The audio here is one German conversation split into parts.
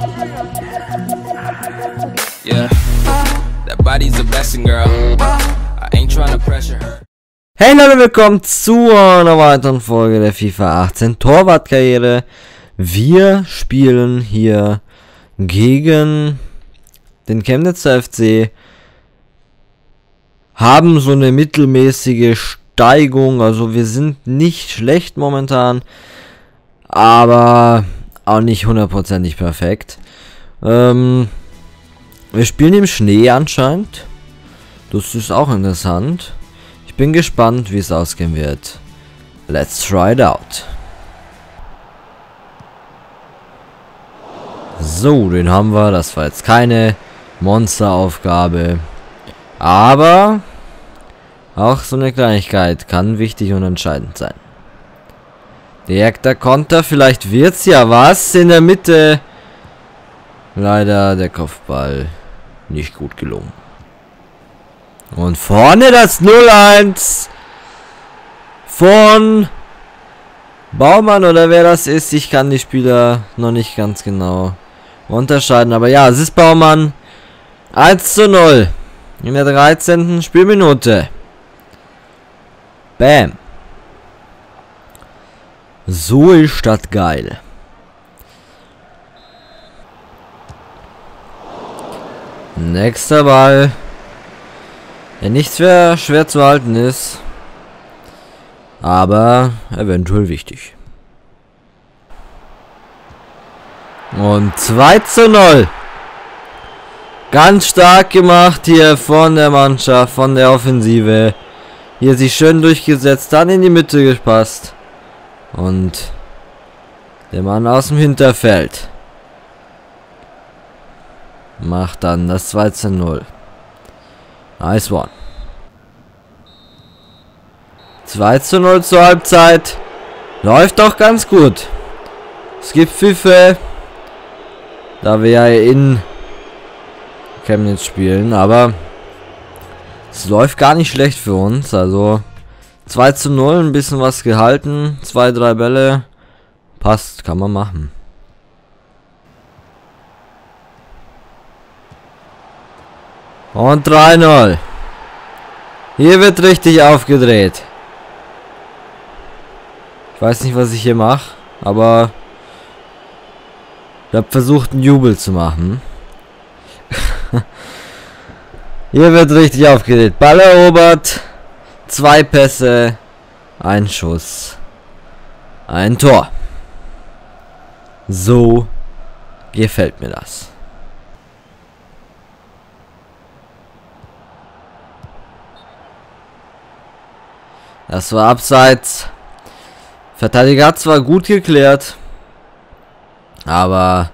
Yeah, that body's a blessing, girl. I ain't trying to pressure her. Hey Leute, willkommen zu einer weiteren Folge der FIFA 18 Torwartkarriere. Wir spielen hier gegen den Chemnitzer FC, haben so eine mittelmäßige Steigung, also wir sind nicht schlecht momentan, aber auch nicht hundertprozentig perfekt. Wir spielen im Schnee anscheinend, das ist auch interessant. Ich bin gespannt, wie es ausgehen wird. Let's try it out. So, den haben wir. Das war jetzt keine Monsteraufgabe. Aber auch so eine Kleinigkeit kann wichtig und entscheidend sein. Direkter Konter, vielleicht wird's ja was in der Mitte. Leider der Kopfball nicht gut gelungen. Und vorne das 0-1 von Baumann oder wer das ist. Ich kann die Spieler noch nicht ganz genau unterscheiden. Aber ja, es ist Baumann. 1:0 in der 13. Spielminute. Bam. So ist das geil. Nächster Ball. Der nicht schwer zu halten ist, aber eventuell wichtig. Und 2:0. Ganz stark gemacht hier von der Mannschaft, von der Offensive. Hier sich schön durchgesetzt, dann in die Mitte gepasst. Und der Mann aus dem Hinterfeld macht dann das 2:0. Nice one. 2:0 zur Halbzeit. Läuft doch ganz gut. Es gibt Pfiffe, da wir ja in Chemnitz spielen, aber es läuft gar nicht schlecht für uns. Also 2:0, ein bisschen was gehalten, 2-3 Bälle. Passt, kann man machen. Und 3:0. Hier wird richtig aufgedreht. Ich weiß nicht, was ich hier mache, aber ich habe versucht, einen Jubel zu machen. Hier wird richtig aufgedreht. Ball erobert. 2 Pässe. 1 Schuss. 1 Tor. So gefällt mir das. Das war abseits. Verteidiger hat zwar gut geklärt, aber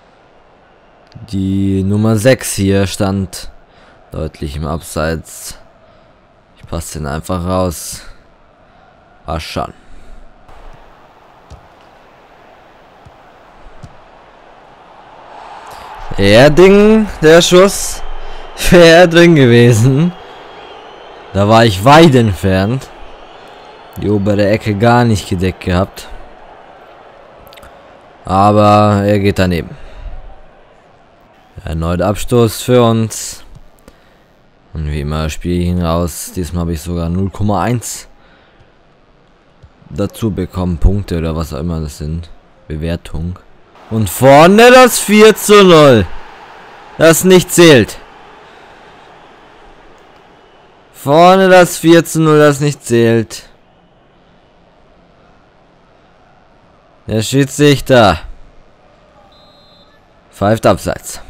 die Nummer 6 hier stand deutlich im Abseits. Ich passe den einfach raus. War schon. Der Schuss wäre drin gewesen. Da war ich weit entfernt. Die obere Ecke gar nicht gedeckt gehabt. Aber er geht daneben. Erneut Abstoß für uns. Und wie immer spiele ich ihn raus. Diesmal habe ich sogar 0,1 dazu bekommen. Punkte oder was auch immer das sind. Bewertung. Und vorne das 4:0. Das nicht zählt. Vorne das 4:0, das nicht zählt. Der Schiedsrichter pfeift abseits.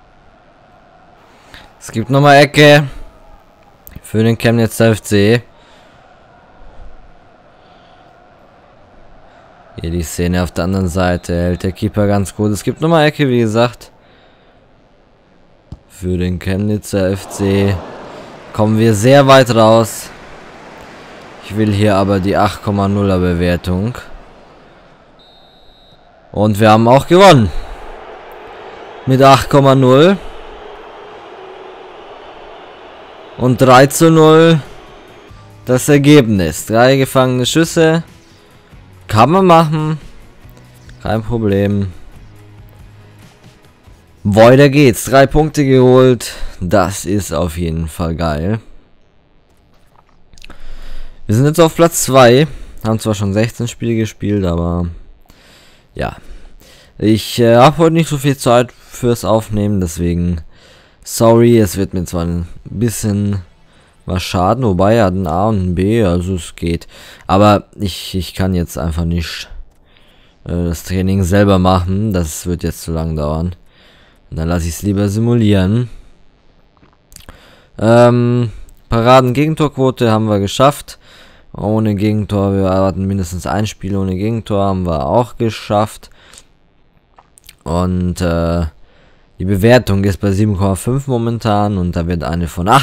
Es gibt nochmal Ecke für den Chemnitzer FC. Hier die Szene auf der anderen Seite. Hält der Keeper ganz gut. Es gibt nochmal Ecke, wie gesagt. Für den Chemnitzer FC. Kommen wir sehr weit raus. Ich will hier aber die 8,0er Bewertung. Und wir haben auch gewonnen. Mit 8,0. Und 3:0 das Ergebnis. 3 gefangene Schüsse. Kann man machen. Kein Problem. Weiter geht's. 3 Punkte geholt. Das ist auf jeden Fall geil. Wir sind jetzt auf Platz 2. Haben zwar schon 16 Spiele gespielt, aber ja. Ich habe heute nicht so viel Zeit fürs Aufnehmen, deswegen sorry, es wird mir zwar ein bisschen was schaden, wobei er hat ein A und ein B, also es geht. Aber ich kann jetzt einfach nicht das Training selber machen, das wird jetzt zu lang dauern. Und dann lasse ich es lieber simulieren. Paraden-Gegentorquote haben wir geschafft. Ohne Gegentor, wir erwarten mindestens ein Spiel ohne Gegentor, haben wir auch geschafft. Und die Bewertung ist bei 7,5 momentan und da wird eine von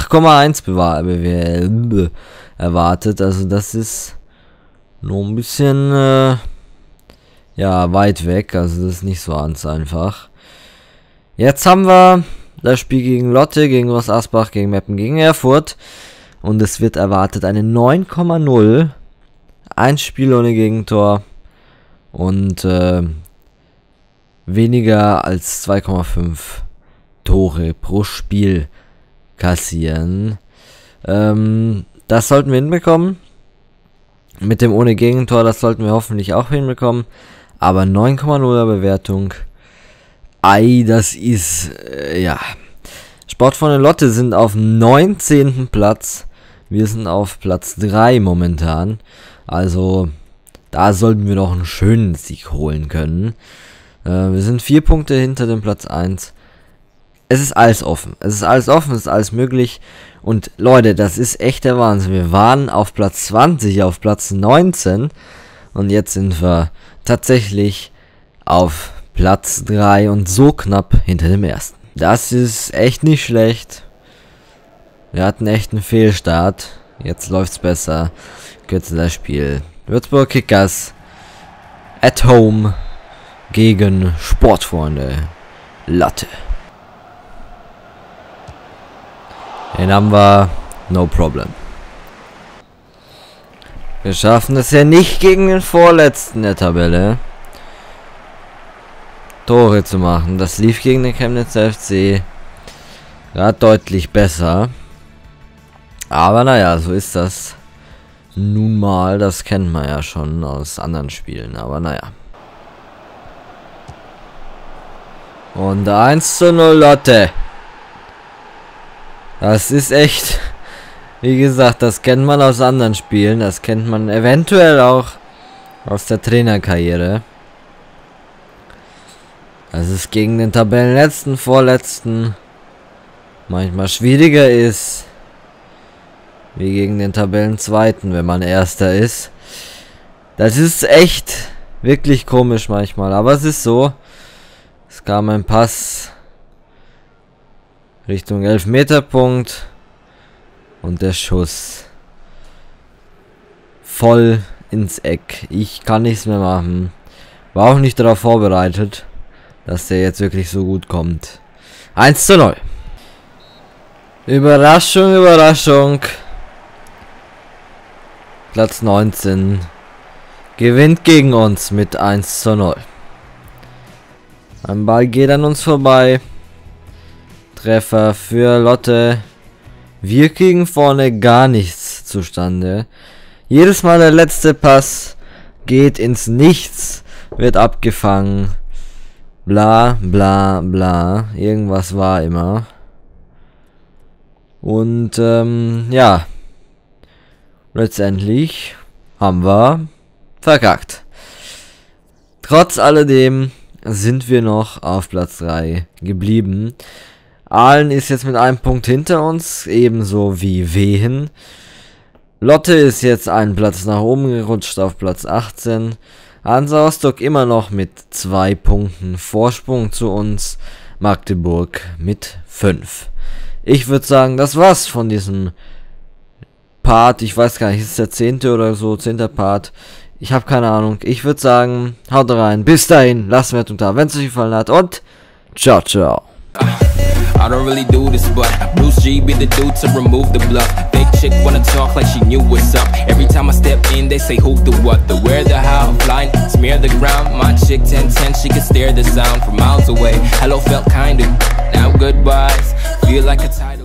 8,1 erwartet. Also das ist noch ein bisschen ja, weit weg, also das ist nicht so ganz einfach. Jetzt haben wir das Spiel gegen Lotte, gegen Groß Asbach, gegen Meppen, gegen Erfurt. Und es wird erwartet eine 9,0. Ein Spiel ohne Gegentor. Und weniger als 2,5 Tore pro Spiel kassieren. Das sollten wir hinbekommen. Mit dem ohne Gegentor, das sollten wir hoffentlich auch hinbekommen. Aber 9,0er Bewertung. Ei, das ist, ja. Sportfreunde Lotte sind auf 19. Platz. Wir sind auf Platz 3 momentan. Also, da sollten wir noch einen schönen Sieg holen können. Wir sind 4 Punkte hinter dem Platz 1. Es ist alles offen. Es ist alles offen, es ist alles möglich. Und Leute, das ist echt der Wahnsinn. Wir waren auf Platz 20, auf Platz 19. Und jetzt sind wir tatsächlich auf Platz 3 und so knapp hinter dem ersten. Das ist echt nicht schlecht. Wir hatten echt einen Fehlstart. Jetzt läuft's besser. Kürzer das Spiel. Würzburg Kickers at home gegen Sportfreunde Lotte. Den haben wir. No problem. Wir schaffen es ja nicht gegen den Vorletzten der Tabelle Tore zu machen. Das lief gegen den Chemnitzer FC gerade deutlich besser. Aber naja, so ist das nun mal. Das kennt man ja schon aus anderen Spielen. Aber naja. Und 1:0 Lotte. Das ist echt, wie gesagt, das kennt man aus anderen Spielen. Das kennt man eventuell auch aus der Trainerkarriere. Dass es gegen den Tabellenletzten, Vorletzten manchmal schwieriger ist, wie gegen den Tabellenzweiten, wenn man Erster ist. Das ist echt wirklich komisch manchmal, aber es ist so. Es kam ein Pass Richtung Elfmeterpunkt und der Schuss voll ins Eck. Ich kann nichts mehr machen. War auch nicht darauf vorbereitet, dass der jetzt wirklich so gut kommt. 1:0. Überraschung, Überraschung. Platz 19 gewinnt gegen uns mit 1:0. Ein Ball geht an uns vorbei. Treffer für Lotte. Wir kriegen vorne gar nichts zustande. Jedes Mal der letzte Pass geht ins Nichts, wird abgefangen. Bla bla bla. Irgendwas war immer. Und ja. Letztendlich haben wir verkackt. Trotz alledem sind wir noch auf Platz 3 geblieben. Aalen ist jetzt mit einem Punkt hinter uns, ebenso wie Wehen. Lotte ist jetzt einen Platz nach oben gerutscht auf Platz 18. Hansa Rostock immer noch mit 2 Punkten Vorsprung zu uns. Magdeburg mit 5. Ich würde sagen, das war's von diesem Part. Ich weiß gar nicht, ist es der 10. oder so, 10. Part. Ich habe keine Ahnung. Ich würde sagen, haut rein. Bis dahin, lasst mir da, wenn es euch gefallen hat. Und ciao, ciao. I don't really do this, but Bruce G be the dude to remove the bluff. Fake chick wanna talk like she knew what's up. Every time I step in, they say who, the what, the where, the how. Blind, smear the ground. My chick 10-10, she can stare the sound from miles away. Hello felt kinda goodbyes. Feel like a tide.